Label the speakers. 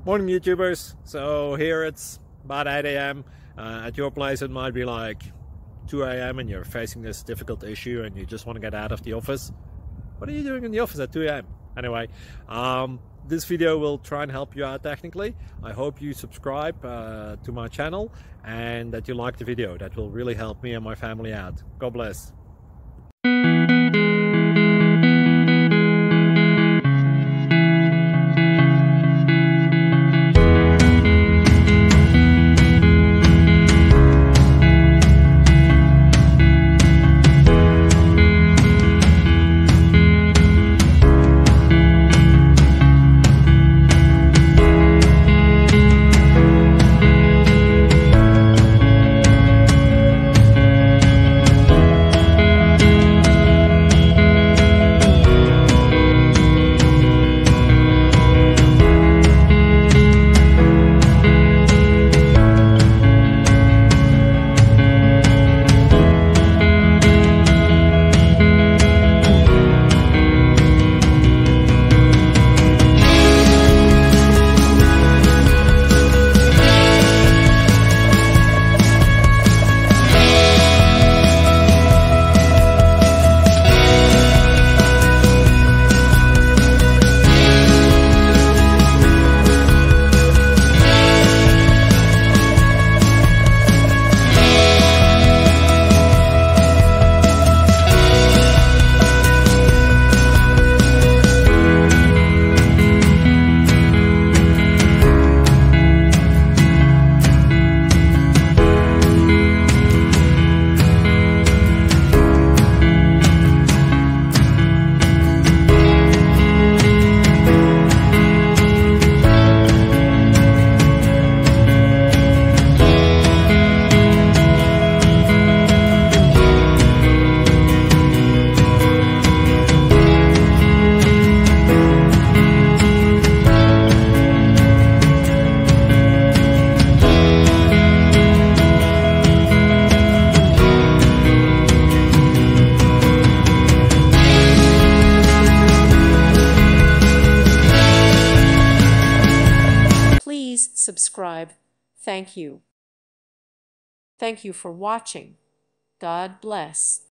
Speaker 1: Morning YouTubers. So here it's about 8 a.m. At your place it might be like 2 a.m. and you're facing this difficult issue and you just want to get out of the office. What are you doing in the office at 2 a.m.? Anyway, this video will try and help you out technically. I hope you subscribe to my channel and that you like the video. That will really help me and my family out. God bless.
Speaker 2: Please subscribe. Thank you. Thank you for watching. God bless.